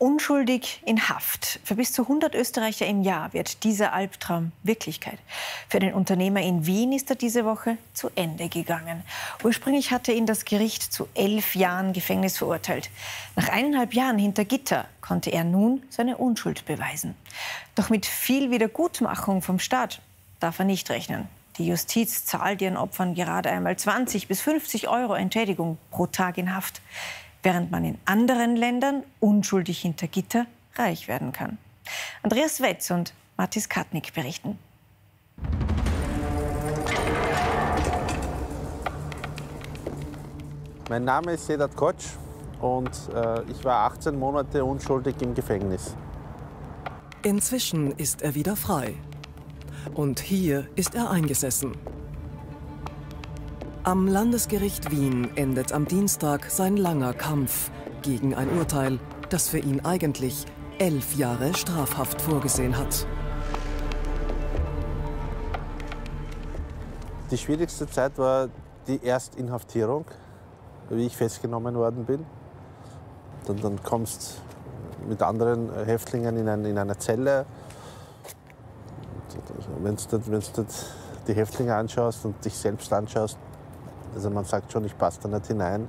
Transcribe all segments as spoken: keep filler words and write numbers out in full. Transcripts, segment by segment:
Unschuldig in Haft. Für bis zu hundert Österreicher im Jahr wird dieser Albtraum Wirklichkeit. Für den Unternehmer in Wien ist er diese Woche zu Ende gegangen. Ursprünglich hatte ihn das Gericht zu elf Jahren Gefängnis verurteilt. Nach eineinhalb Jahren hinter Gitter konnte er nun seine Unschuld beweisen. Doch mit viel Wiedergutmachung vom Staat darf er nicht rechnen. Die Justiz zahlt ihren Opfern gerade einmal zwanzig bis fünfzig Euro Entschädigung pro Tag in Haft, während man in anderen Ländern unschuldig hinter Gitter reich werden kann. Andreas Wetz und Mathis Katnick berichten. Mein Name ist Sedat Koç und äh, ich war achtzehn Monate unschuldig im Gefängnis. Inzwischen ist er wieder frei. Und hier ist er eingesessen. Am Landesgericht Wien endet am Dienstag sein langer Kampf gegen ein Urteil, das für ihn eigentlich elf Jahre Strafhaft vorgesehen hat. Die schwierigste Zeit war die Erstinhaftierung, wie ich festgenommen worden bin. Dann, dann kommst du mit anderen Häftlingen in, ein, in eine Zelle. Wenn du die Häftlinge anschaust und dich selbst anschaust, also man sagt schon, ich passe da nicht hinein.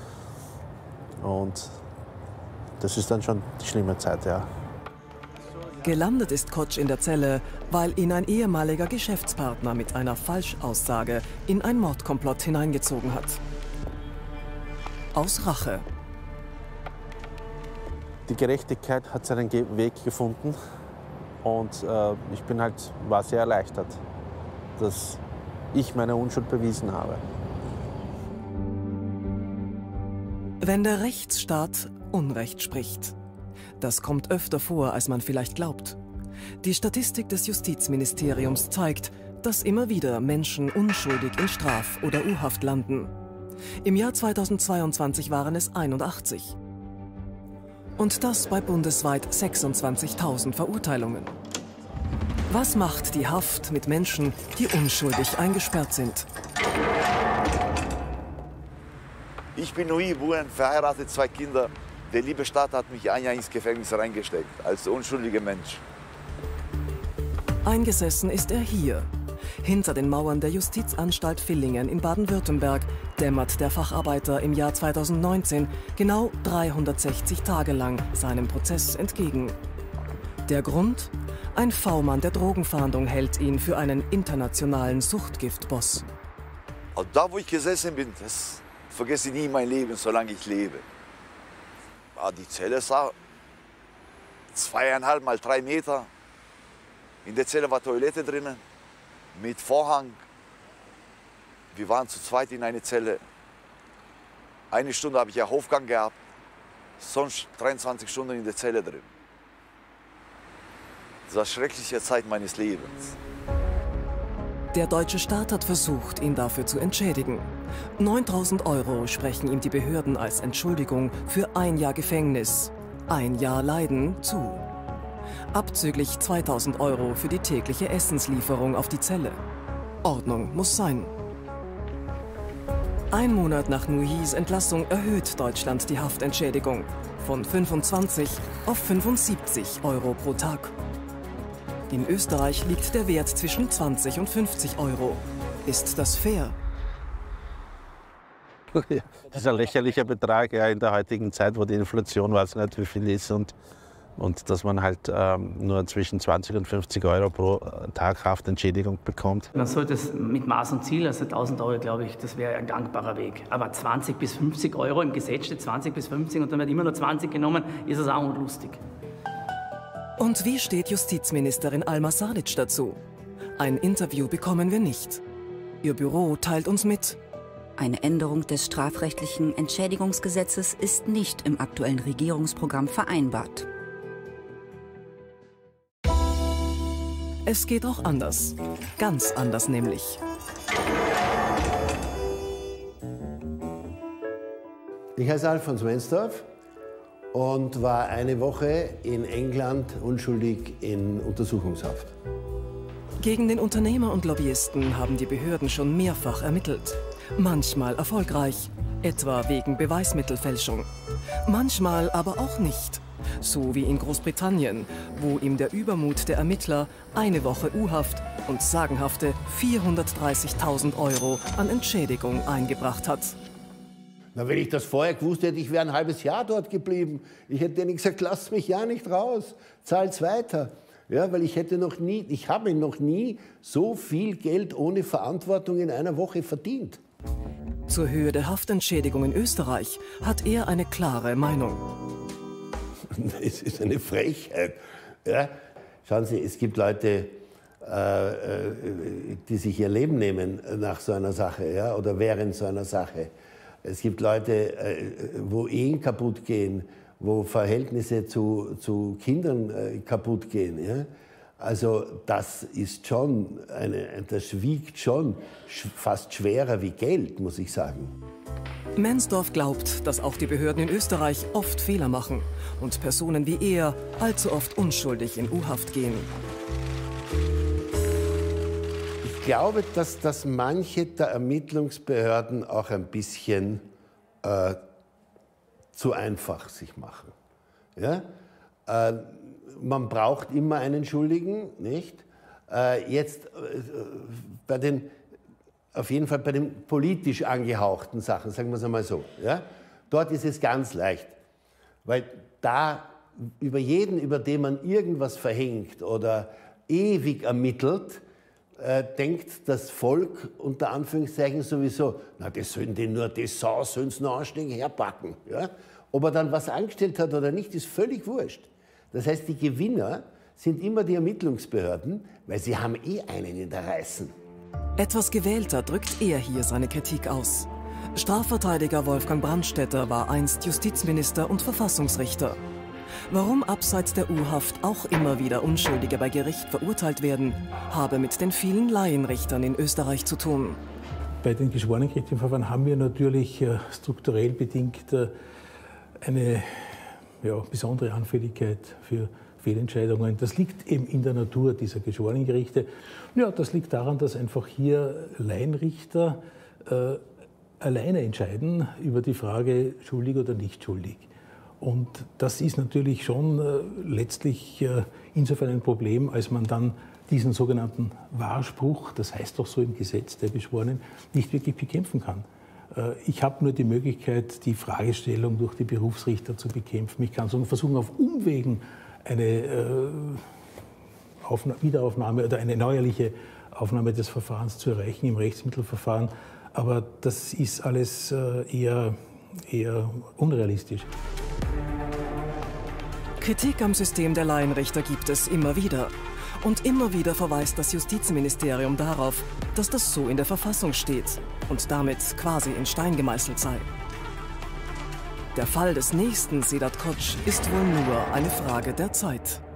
Und das ist dann schon die schlimme Zeit, ja. Gelandet ist Koç in der Zelle, weil ihn ein ehemaliger Geschäftspartner mit einer Falschaussage in ein Mordkomplott hineingezogen hat. Aus Rache. Die Gerechtigkeit hat seinen Weg gefunden und äh, ich bin halt, war sehr erleichtert, dass ich meine Unschuld bewiesen habe. Wenn der Rechtsstaat Unrecht spricht. Das kommt öfter vor, als man vielleicht glaubt. Die Statistik des Justizministeriums zeigt, dass immer wieder Menschen unschuldig in Straf- oder U-Haft landen. Im Jahr zweitausendzweiundzwanzig waren es einundachtzig. Und das bei bundesweit sechsundzwanzigtausend Verurteilungen. Was macht die Haft mit Menschen, die unschuldig eingesperrt sind? Ich bin Nui Buren, verheiratet, zwei Kinder. Der liebe Staat hat mich ein Jahr ins Gefängnis reingesteckt, als unschuldiger Mensch. Eingesessen ist er hier. Hinter den Mauern der Justizanstalt Villingen in Baden-Württemberg dämmert der Facharbeiter im Jahr zweitausendneunzehn genau dreihundertsechzig Tage lang seinem Prozess entgegen. Der Grund? Ein V-Mann der Drogenfahndung hält ihn für einen internationalen Suchtgiftboss. Und da, wo ich gesessen bin, das vergesse ich nie mein Leben, solange ich lebe. Ja, die Zelle sah zweieinhalb mal drei Meter. In der Zelle war Toilette drinnen, mit Vorhang. Wir waren zu zweit in einer Zelle. Eine Stunde habe ich ja Hofgang gehabt, sonst dreiundzwanzig Stunden in der Zelle drin. Das war eine schreckliche Zeit meines Lebens. Der deutsche Staat hat versucht, ihn dafür zu entschädigen. neuntausend Euro sprechen ihm die Behörden als Entschuldigung für ein Jahr Gefängnis, ein Jahr Leiden zu. Abzüglich zweitausend Euro für die tägliche Essenslieferung auf die Zelle. Ordnung muss sein. Ein Monat nach Nuhis Entlassung erhöht Deutschland die Haftentschädigung von fünfundzwanzig auf fünfundsiebzig Euro pro Tag. In Österreich liegt der Wert zwischen zwanzig und fünfzig Euro. Ist das fair? Das ist ein lächerlicher Betrag, ja, in der heutigen Zeit, wo die Inflation weiß nicht, wie viel ist. Und, und dass man halt ähm, nur zwischen zwanzig und fünfzig Euro pro Tag Haftentschädigung bekommt. Man sollte es mit Maß und Ziel, also tausend Euro, glaube ich, das wäre ein gangbarer Weg. Aber zwanzig bis fünfzig Euro, im Gesetz steht zwanzig bis fünfzig und dann wird immer nur zwanzig genommen, ist es auch unlustig. Und wie steht Justizministerin Alma Sadic dazu? Ein Interview bekommen wir nicht. Ihr Büro teilt uns mit: Eine Änderung des strafrechtlichen Entschädigungsgesetzes ist nicht im aktuellen Regierungsprogramm vereinbart. Es geht auch anders. Ganz anders nämlich. Ich heiße Alfons Wensdorf und war eine Woche in England unschuldig in Untersuchungshaft. Gegen den Unternehmer und Lobbyisten haben die Behörden schon mehrfach ermittelt. Manchmal erfolgreich, etwa wegen Beweismittelfälschung. Manchmal aber auch nicht. So wie in Großbritannien, wo ihm der Übermut der Ermittler eine Woche U-Haft und sagenhafte vierhundertdreißigtausend Euro an Entschädigung eingebracht hat. Na, wenn ich das vorher gewusst hätte, ich wäre ein halbes Jahr dort geblieben. Ich hätte denen gesagt, lasst mich ja nicht raus, zahlt's weiter. Ja, weil ich hätte noch nie, ich habe noch nie so viel Geld ohne Verantwortung in einer Woche verdient. Zur Höhe der Haftentschädigung in Österreich hat er eine klare Meinung. Es ist eine Frechheit. Ja? Schauen Sie, es gibt Leute, äh, die sich ihr Leben nehmen nach so einer Sache, ja? Oder während so einer Sache. Es gibt Leute, äh, wo Ehen kaputt gehen, wo Verhältnisse zu, zu Kindern äh, kaputt gehen. Ja? Also das ist schon, eine, das wiegt schon fast schwerer wie Geld, muss ich sagen. Mensdorf glaubt, dass auch die Behörden in Österreich oft Fehler machen und Personen wie er allzu oft unschuldig in U-Haft gehen. Ich glaube, dass, dass manche der Ermittlungsbehörden auch ein bisschen äh, zu einfach sich machen. Ja? Äh, man braucht immer einen Schuldigen, nicht? Äh, jetzt äh, bei den Auf jeden Fall bei den politisch angehauchten Sachen, sagen wir es einmal so. Ja? Dort ist es ganz leicht, weil da über jeden, über den man irgendwas verhängt oder ewig ermittelt, äh, denkt das Volk unter Anführungszeichen sowieso, na, das sollen die nur, die Sau sollen es noch anständig herpacken. Ja? Ob er dann was angestellt hat oder nicht, ist völlig wurscht. Das heißt, die Gewinner sind immer die Ermittlungsbehörden, weil sie haben eh einen in der Reißen. Etwas gewählter drückt er hier seine Kritik aus. Strafverteidiger Wolfgang Brandstätter war einst Justizminister und Verfassungsrichter. Warum abseits der U-Haft auch immer wieder Unschuldige bei Gericht verurteilt werden, habe mit den vielen Laienrichtern in Österreich zu tun. Bei den geschworenengerichtlichen Verfahren haben wir natürlich äh, strukturell bedingt äh, eine ja, besondere Anfälligkeit für Fehlentscheidungen. Das liegt eben in der Natur dieser Geschworenengerichte. Ja, das liegt daran, dass einfach hier Laienrichter äh, alleine entscheiden über die Frage, schuldig oder nicht schuldig. Und das ist natürlich schon äh, letztlich äh, insofern ein Problem, als man dann diesen sogenannten Wahrspruch, das heißt doch so im Gesetz der Geschworenen, nicht wirklich bekämpfen kann. Äh, ich habe nur die Möglichkeit, die Fragestellung durch die Berufsrichter zu bekämpfen. Ich kann so versuchen, auf Umwegen eine äh, Aufna- Wiederaufnahme oder eine neuerliche Aufnahme des Verfahrens zu erreichen im Rechtsmittelverfahren. Aber das ist alles äh, eher, eher unrealistisch. Kritik am System der Laienrichter gibt es immer wieder. Und immer wieder verweist das Justizministerium darauf, dass das so in der Verfassung steht und damit quasi in Stein gemeißelt sei. Der Fall des nächsten Sedat Koç ist wohl nur eine Frage der Zeit.